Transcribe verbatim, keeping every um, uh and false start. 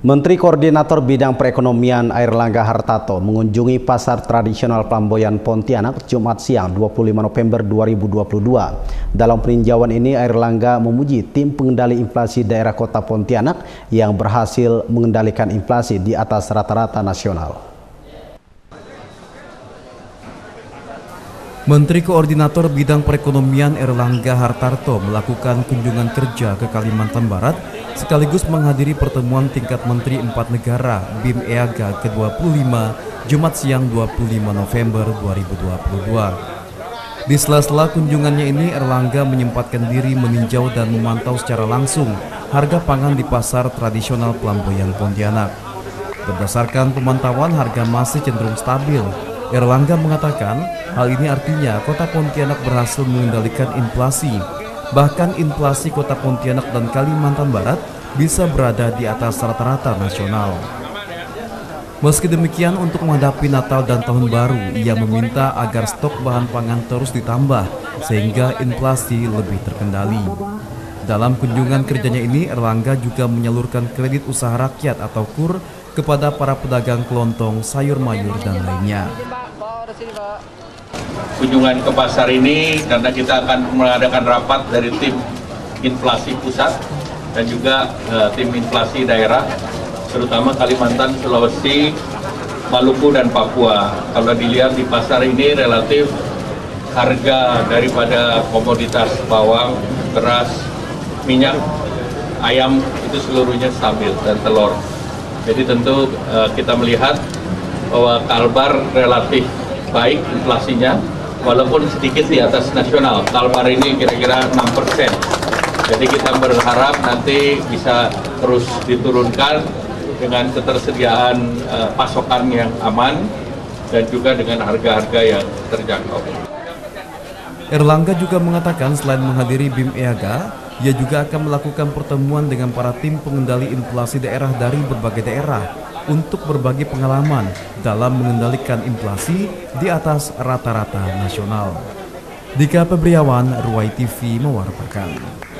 Menteri Koordinator Bidang Perekonomian Airlangga Hartarto mengunjungi Pasar Tradisional Plamboyan Pontianak Jumat siang dua puluh lima November dua ribu dua puluh dua. Dalam peninjauan ini, Airlangga memuji tim pengendali inflasi daerah Kota Pontianak yang berhasil mengendalikan inflasi di atas rata-rata nasional. Menteri Koordinator Bidang Perekonomian Airlangga Hartarto melakukan kunjungan kerja ke Kalimantan Barat sekaligus menghadiri pertemuan tingkat Menteri Empat Negara B I M E A G A ke dua puluh lima Jumat siang dua puluh lima November dua ribu dua puluh dua. Di sela-sela kunjungannya ini, Airlangga menyempatkan diri meninjau dan memantau secara langsung harga pangan di Pasar Tradisional Plamboyan Pontianak. Berdasarkan pemantauan, harga masih cenderung stabil. Airlangga mengatakan hal ini artinya Kota Pontianak berhasil mengendalikan inflasi. Bahkan inflasi Kota Pontianak dan Kalimantan Barat bisa berada di atas rata-rata nasional. Meski demikian, untuk menghadapi Natal dan Tahun Baru, ia meminta agar stok bahan pangan terus ditambah sehingga inflasi lebih terkendali. Dalam kunjungan kerjanya ini, Airlangga juga menyalurkan kredit usaha rakyat atau K U R kepada para pedagang kelontong, sayur mayur, dan lainnya. Kunjungan ke pasar ini karena kita akan mengadakan rapat dari tim inflasi pusat dan juga uh, tim inflasi daerah, terutama Kalimantan, Sulawesi, Maluku, dan Papua. Kalau dilihat di pasar ini relatif harga daripada komoditas bawang, beras, minyak, ayam itu seluruhnya stabil, dan telur. Jadi tentu uh, kita melihat bahwa Kalbar relatif baik inflasinya, walaupun sedikit di atas nasional. Kalbar ini kira-kira enam persen. Jadi kita berharap nanti bisa terus diturunkan dengan ketersediaan uh, pasokan yang aman dan juga dengan harga-harga yang terjangkau. Airlangga juga mengatakan selain menghadiri B I M E A G A, ia juga akan melakukan pertemuan dengan para tim pengendali inflasi daerah dari berbagai daerah untuk berbagi pengalaman dalam mengendalikan inflasi di atas rata-rata nasional. Dika Febriawan, Ruai T V mewartakan.